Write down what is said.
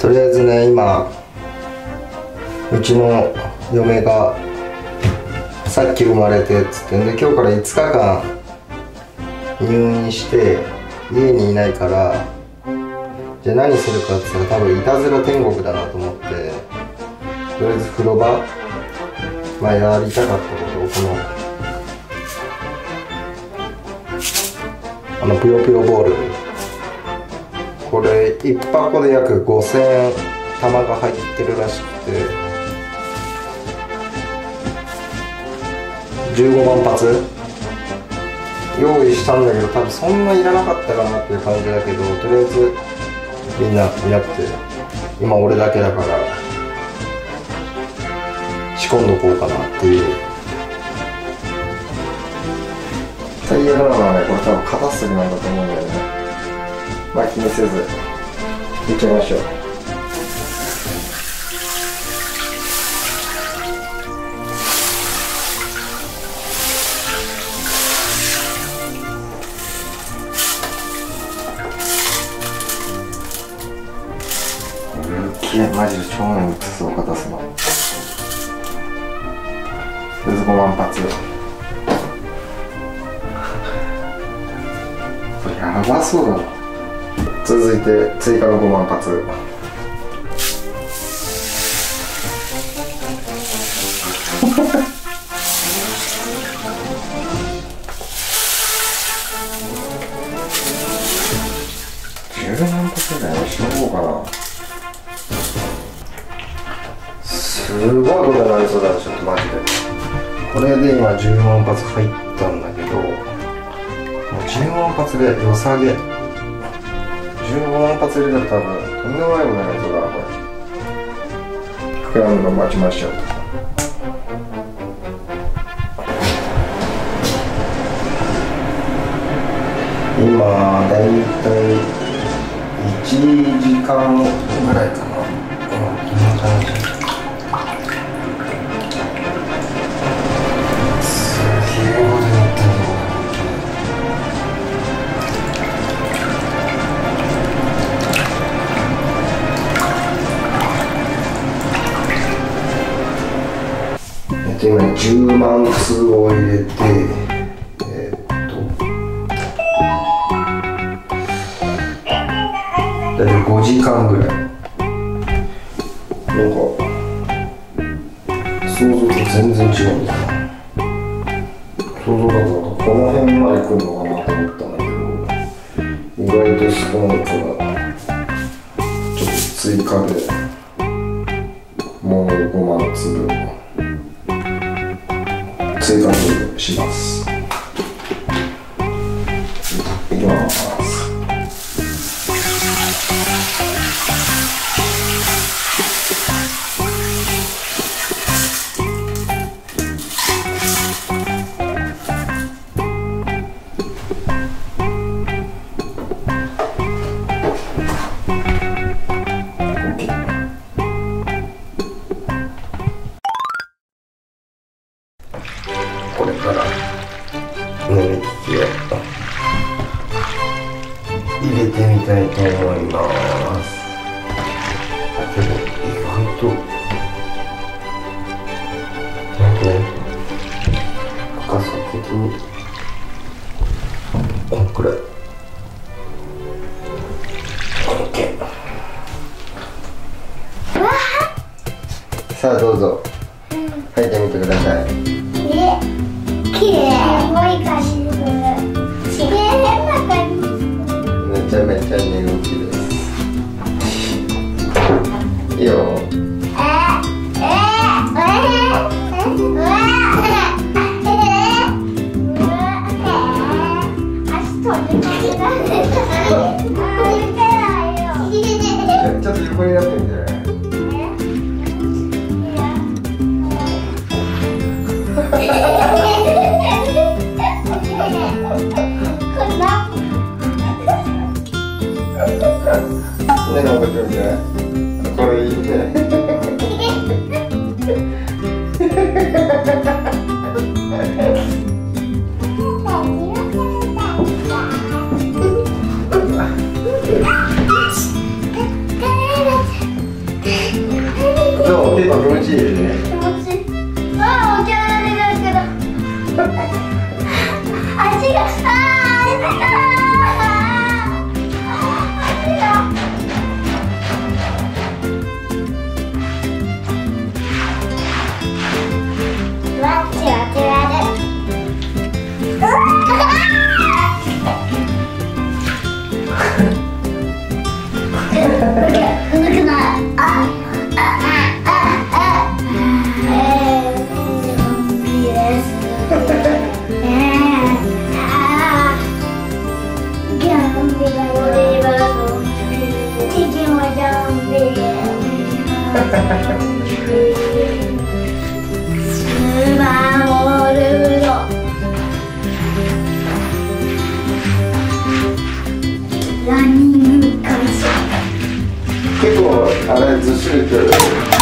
とりあえずね、今うちの嫁がさっき生まれてっつってんで、今日から5日間入院して家にいないから、じゃあ何するかっつったら多分いたずら天国だなと思って、とりあえず風呂場、まあやりたかったことをこのぷよぷよボール、これ1箱で約5000玉が入ってるらしくて、15万発用意したんだけど、多分そんないらなかったかなっていう感じだけど、とりあえずみんないなくて、今俺だけだから仕込んどこうかなっていう。最悪なのはね、これ多分片すぎなんだと思うんだよね。まあ気にせずいっちゃいましょう。マジで超面倒くさそう、片すの。とりあえず5万発。これやばそうだな。続いて追加の5万発。10万発ぐらいしとこうかな。すごいことになりそうだ、ちょっとマジで。これで今10万発入ったんだけど、もう10万発で良さげ。15万発入れたら多分とんでもないことになりそうだな、これ。膨らむの待ちましょう。今だいたい1時間ぐらいかな。こんな感じ。今10万通を入れて、だいたい5時間ぐらい。なんか想像と全然違うんだな。想像だとこの辺まで来るのかなと思ったんだけど、意外と少ないからちょっと追加でもう5万粒追加します。いきます。これから飲み機器を入れてみたいと思います。だけど意外と深さ的にこんくらい OK。 さあどうぞ入ってみてください。 きれい、すごい感じする。きれいな感じ。 めちゃめちゃ寝起きです。いいよ。ちょっと横になってみて。ね、なんかちょっとね、これいいね。 ついてる。